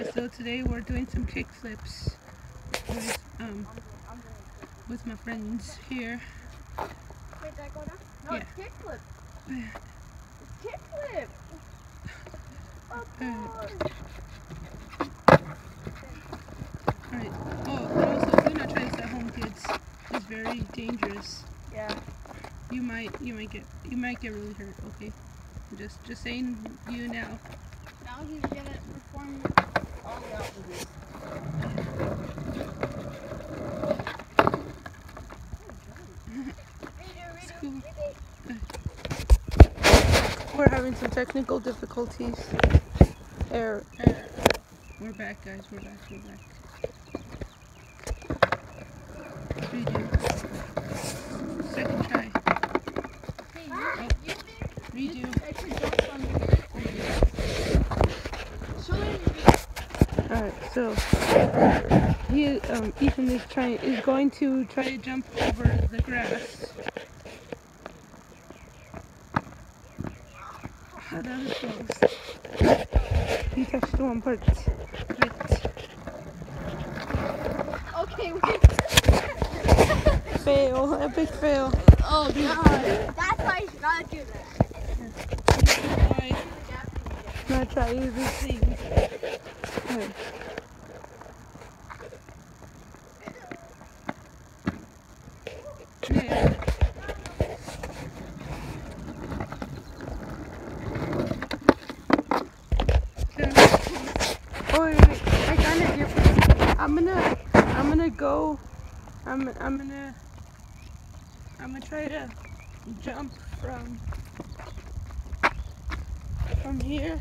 So today we're doing some kick flips with my friends here. Wait, did I go down? No, Yeah. it's kick flip. It's kick flip. Alright. Oh, but also do not try this at home, kids. It's very dangerous. Yeah. You might get really hurt. Okay. Just saying you now. Now he's gonna perform all the opposites. School. We're having some technical difficulties. Error. We're back, guys. We're back. Redo. Second try. Hey, Oh. Redo. I could jump from here. Show him. Alright, so Ethan is going to try to jump over the grass. That was close. He touched one part. Okay, wait. Fail, epic fail. Oh god. That's why you should not do that. Not try these things. Right. Yeah. Oh wait, I got it here. I'm gonna try to jump from here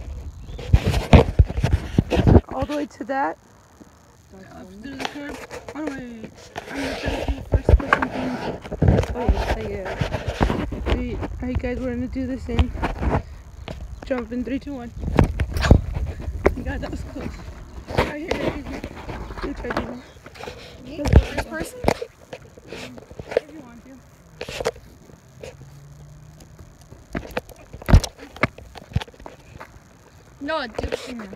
all the way to that. Up through the curb. Oh wait, I'm gonna try to do the first person thing. Wait, alright guys, we're gonna do this in. Jump in 3, 2, 1. God, that was close. Right here. You try to do that. Me? First person? If you want to. No, do it here.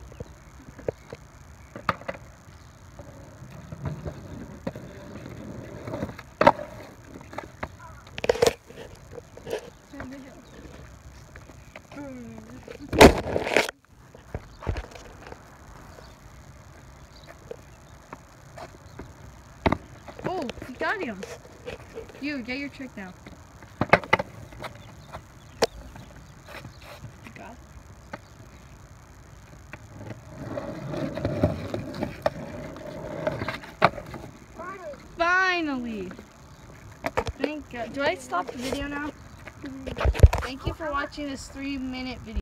Oh, you got him. You, get your trick now. Got it. Finally! Thank God. Do I stop the video now? Thank you for watching this 3-minute video.